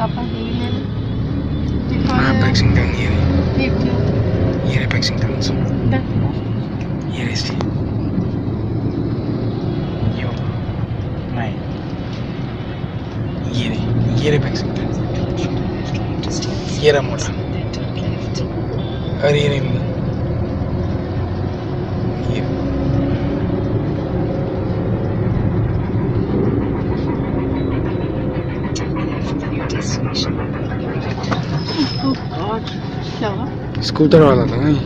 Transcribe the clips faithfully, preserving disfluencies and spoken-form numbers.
पापा ये भी ले लो। हाँ पैक्सिंगटन ये रही, ये रही पैक्सिंगटन ये रही इसकी यो नहीं ये रही, ये रही पैक्सिंगटन ये रहा मोटा और ये रही ये स्कूटर वाला था ना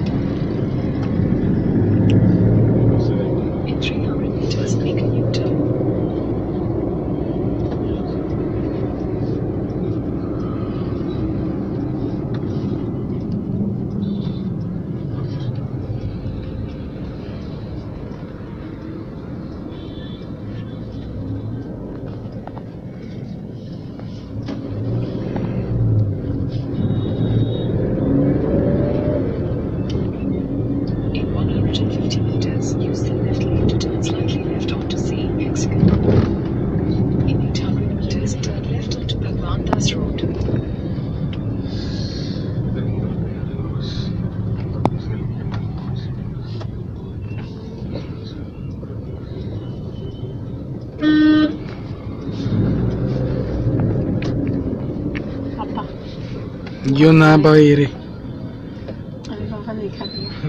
यो ना भाई रे पापा देखा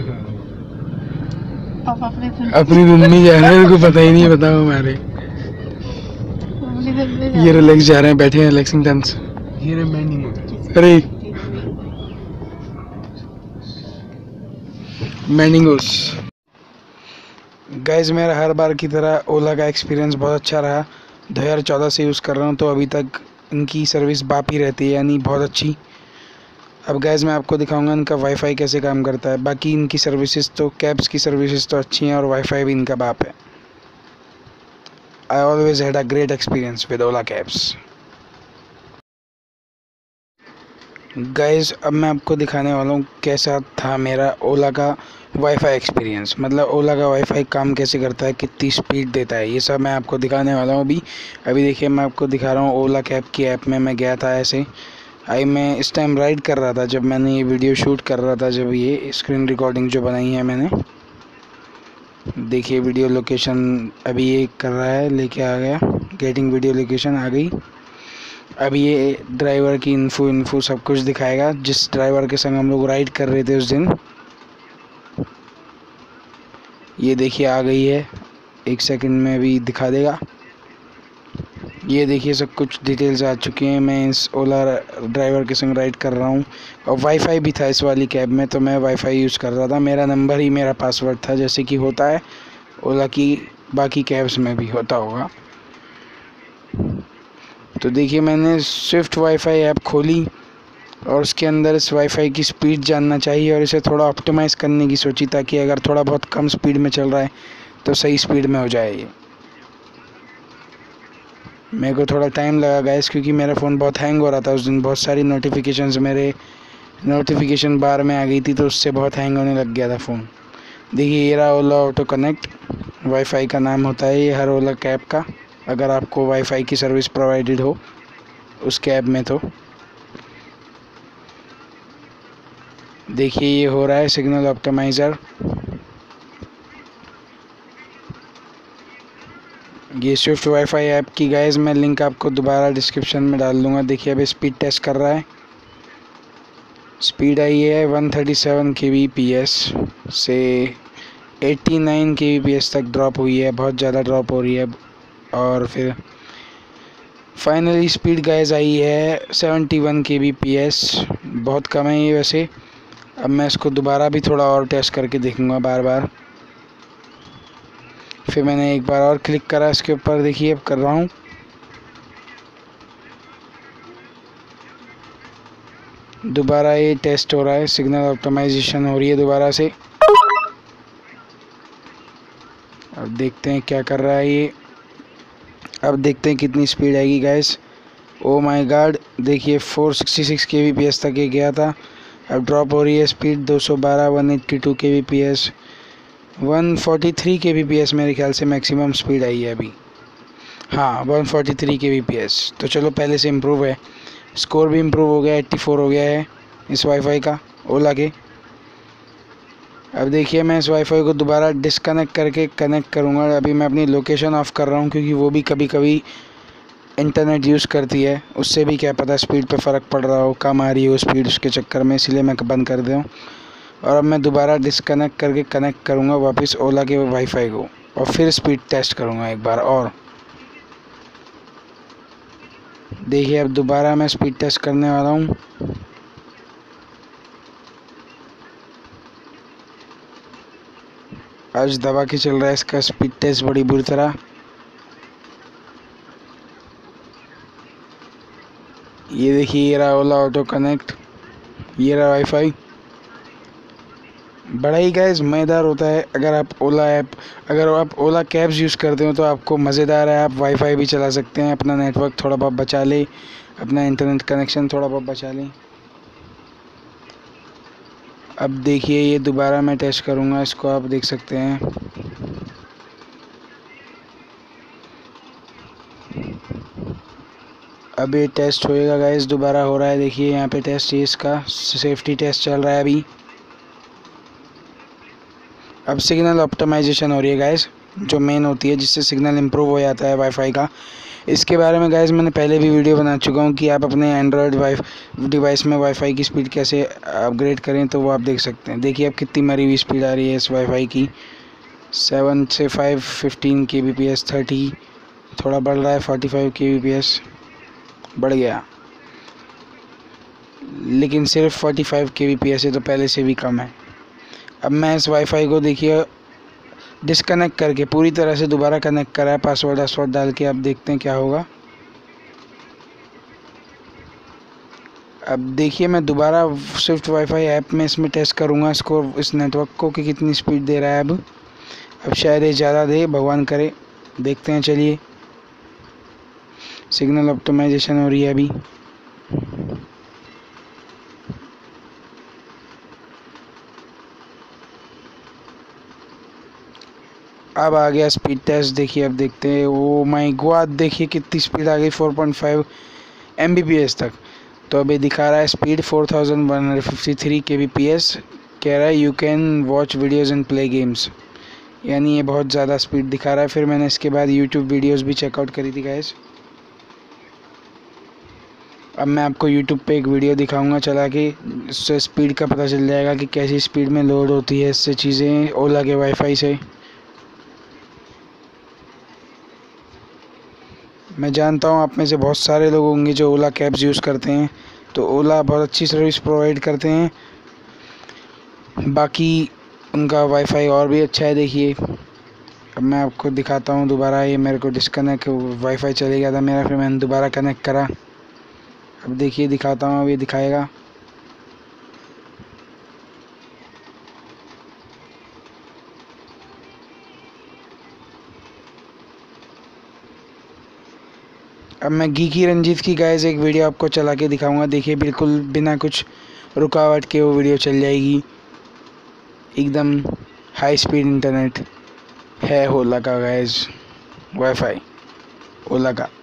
पापा अपने अपनी धुन में जा रहे हैं, को पता ही नहीं है, बताओ हमारे ये रिलैक्स जा रहे हैं, बैठे हैं लेक्सिंगटन से। ये रे मैनिंग अरे मैनिंगोस गाइस, मेरा हर बार की तरह ओला का एक्सपीरियंस बहुत अच्छा रहा। दो हज़ार चौदह से यूज़ कर रहा हूँ तो अभी तक इनकी सर्विस बाप ही रहती है, यानी बहुत अच्छी। अब गाइस मैं आपको दिखाऊंगा इनका वाईफाई कैसे काम करता है। बाकी इनकी सर्विसेज तो कैब्स की सर्विसेज तो अच्छी हैं और वाईफाई भी इनका बाप है। I always had a great experience with Ola cabs. Guys अब मैं आपको दिखाने वाला हूँ कैसा था मेरा ओला का वाईफाई एक्सपीरियंस, मतलब ओला का वाईफाई काम कैसे करता है, कितनी स्पीड देता है, ये सब मैं आपको दिखाने वाला हूँ अभी। अभी देखिए मैं आपको दिखा रहा हूँ ओला कैब की ऐप में मैं गया था। ऐसे आई मैं इस टाइम राइड कर रहा था जब मैंने ये वीडियो शूट कर रहा था, जब ये स्क्रीन रिकॉर्डिंग जो बनाई है मैंने। देखिए वीडियो लोकेशन अभी ये कर रहा है, लेके आ गया, गेटिंग वीडियो लोकेशन आ गई। अभी ये ड्राइवर की इन्फो इन्फो सब कुछ दिखाएगा, जिस ड्राइवर के संग हम लोग राइड कर रहे थे उस दिन। ये देखिए आ गई है, एक सेकंड में अभी दिखा देगा। ये देखिए सब कुछ डिटेल्स आ चुकी हैं। मैं इस ओला ड्राइवर के संग राइड कर रहा हूँ और वाईफाई भी था इस वाली कैब में, तो मैं वाईफाई यूज़ कर रहा था। मेरा नंबर ही मेरा पासवर्ड था, जैसे कि होता है ओला की बाकी कैब्स में भी होता होगा। तो देखिए मैंने स्विफ्ट वाईफाई ऐप खोली और उसके अंदर इस वाईफाई की स्पीड जानना चाहिए और इसे थोड़ा ऑप्टिमाइज़ करने की सोची, ताकि अगर थोड़ा बहुत कम स्पीड में चल रहा है तो सही स्पीड में हो जाए। ये मेरे को थोड़ा टाइम लगा गाइस, क्योंकि मेरा फ़ोन बहुत हैंग हो रहा था उस दिन। बहुत सारी नोटिफिकेशंस मेरे नोटिफिकेशन बार में आ गई थी, तो उससे बहुत हैंग होने लग गया था फ़ोन। देखिए ये रहा ओला ऑटो कनेक्ट, वाईफाई का नाम होता है ये हर ओला कैब का, अगर आपको वाईफाई की सर्विस प्रोवाइडेड हो उस कैब में। तो देखिए ये हो रहा है सिग्नल ऑप्टिमाइज़र। ये स्विफ्ट वाईफाई ऐप की गाइस मैं लिंक आपको दोबारा डिस्क्रिप्शन में डाल दूंगा। देखिए अब स्पीड टेस्ट कर रहा है, स्पीड आई है एक सौ सैंतीस के बी पी एस से नवासी के बी पी एस तक ड्रॉप हुई है, बहुत ज़्यादा ड्रॉप हो रही है। और फिर फाइनली स्पीड गाइस आई है इकहत्तर के बी पी एस, बहुत कम है ये वैसे। अब मैं इसको दोबारा भी थोड़ा और टेस्ट करके देखूंगा बार बार। फिर मैंने एक बार और क्लिक करा इसके ऊपर, देखिए अब कर रहा हूँ। दोबारा ये टेस्ट हो रहा है, सिग्नल ऑप्टिमाइजेशन हो रही है दोबारा से। अब देखते हैं क्या कर रहा है ये। अब देखते हैं कितनी स्पीड आएगी गाइस। ओ माय गॉड, देखिए चार सौ छियासठ के बी पी एस तक ये गया था, अब ड्रॉप हो रही है स्पीड दो सौ बारह, एक सौ बयासी के बी पी एस, एक सौ तैंतालीस के बी पी एस मेरे ख्याल से मैक्सिमम स्पीड आई है अभी। हाँ एक सौ तैंतालीस के बी पी एस, तो चलो पहले से इम्प्रूव है। स्कोर भी इम्प्रूव हो गया, एट्टी फोर हो गया है इस वाईफाई का ओला के। अब देखिए मैं इस वाईफाई को दोबारा डिस्कनेक्ट करके कनेक्ट करूँगा। अभी मैं अपनी लोकेशन ऑफ़ कर रहा हूँ क्योंकि वो भी कभी कभी इंटरनेट यूज़ करती है, उससे भी क्या पता स्पीड पे फ़र्क पड़ रहा हो, कम आ रही हो स्पीड उसके चक्कर में, इसीलिए मैं बंद कर दूँ। और अब मैं दोबारा डिस्कनेक्ट करके कनेक्ट करूँगा वापस ओला के वाईफाई को और फिर स्पीड टेस्ट करूँगा एक बार और। देखिए अब दोबारा मैं स्पीड टेस्ट करने वाला हूँ। आज दबा के चल रहा है इसका स्पीड टेस्ट बड़ी बुरी तरह। ये देखिए ये रहा ओला ऑटो कनेक्ट, ये रहा वाईफाई। बड़ा ही गाइस मज़ेदार होता है। अगर आप ओला ऐप अगर आप ओला कैब्स यूज़ करते हो तो आपको मज़ेदार है, आप वाईफाई भी चला सकते हैं, अपना नेटवर्क थोड़ा बहुत बचा ले, अपना इंटरनेट कनेक्शन थोड़ा बहुत बचा लें। अब देखिए ये दोबारा मैं टेस्ट करूँगा इसको, आप देख सकते हैं। अब ये टेस्ट होएगा गाइस, दोबारा हो रहा है। देखिए यहाँ पे टेस्ट ये इसका सेफ्टी टेस्ट चल रहा है अभी। अब सिग्नल ऑप्टिमाइजेशन हो रही है गाइस, जो मेन होती है जिससे सिग्नल इम्प्रूव हो जाता है वाईफाई का। इसके बारे में गाइस मैंने पहले भी वीडियो बना चुका हूँ कि आप अपने एंड्रॉयड वाई डिवाइस में वाईफाई की स्पीड कैसे अपग्रेड करें, तो वो आप देख सकते हैं। देखिए अब कितनी मरी हुई स्पीड आ रही है इस वाईफाई की, सेवन से five fifteen K B P S, thirty थोड़ा बढ़ रहा है, forty five K B P S बढ़ गया, लेकिन सिर्फ forty five K B P S है तो पहले से भी कम है। अब मैं इस वाईफाई को देखिए डिस्कनेक्ट करके पूरी तरह से दोबारा कनेक्ट करा है, पासवर्ड वासवर्ड डाल के। अब देखते हैं क्या होगा। अब देखिए मैं दोबारा स्विफ्ट वाईफाई ऐप में इसमें टेस्ट करूँगा इसको, इस नेटवर्क को कि कितनी स्पीड दे रहा है। अब अब शायद ये ज़्यादा दे, भगवान करे, देखते हैं। चलिए सिग्नल ऑप्टिमाइजेशन हो रही है अभी। अब आ गया स्पीड टेस्ट। देखिए अब देखते हैं। ओ माय गॉड, देखिए कितनी स्पीड आ गई, four point five M B P S तक। तो अभी दिखा रहा है speed four thousand one hundred fifty three K B P S. कह रहा है you can watch videos and play games, यानी ये बहुत ज़्यादा स्पीड दिखा रहा है। फिर मैंने इसके बाद यूट्यूब वीडियोज़ भी चेकआउट करी थी गाइस। अब मैं आपको यूट्यूब पे एक वीडियो दिखाऊंगा चला के, इससे स्पीड का पता चल जाएगा कि कैसी स्पीड में लोड होती है इससे चीज़ें ओला के वाईफाई से। मैं जानता हूँ आप में से बहुत सारे लोग होंगे जो ओला कैब्स यूज़ करते हैं, तो ओला बहुत अच्छी सर्विस प्रोवाइड करते हैं। बाकी उनका वाईफाई और भी अच्छा है। देखिए अब मैं आपको दिखाता हूँ दोबारा। ये मेरे को डिस्कनेक्ट वाईफाई चले गया था मेरा, फिर मैंने दोबारा कनेक्ट करा। अब देखिए दिखाता हूँ, अब ये दिखाएगा। अब मैं गीकी रंजीत की गाइस एक वीडियो आपको चला के दिखाऊंगा। देखिए बिल्कुल बिना कुछ रुकावट के वो वीडियो चल जाएगी, एकदम हाई स्पीड इंटरनेट है ओला का गाइस, वाईफाई ओला का।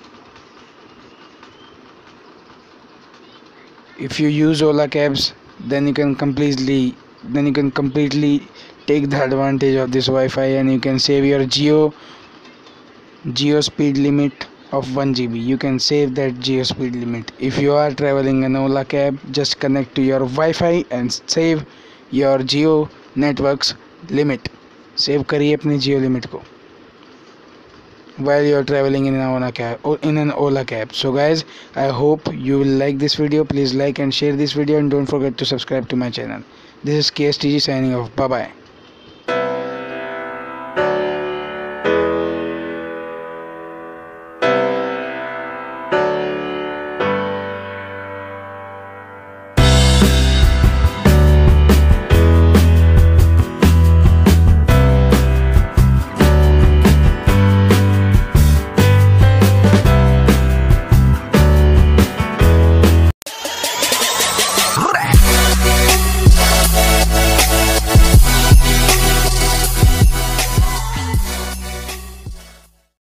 If you use Ola cabs, then you can completely then you can completely take the advantage of this Wi-Fi, and you can save your Geo Geo speed limit of one G B. You can save that Geo speed limit. If you are traveling in Ola cab, just connect to your Wi-Fi and save your Geo networks limit. Save करिए अपनी Geo limit को while you are traveling in an Ola cab or in an Ola cab. So guys, I hope you will like this video. Please like and share this video, and don't forget to subscribe to my channel. This is K S T G signing off. Bye bye.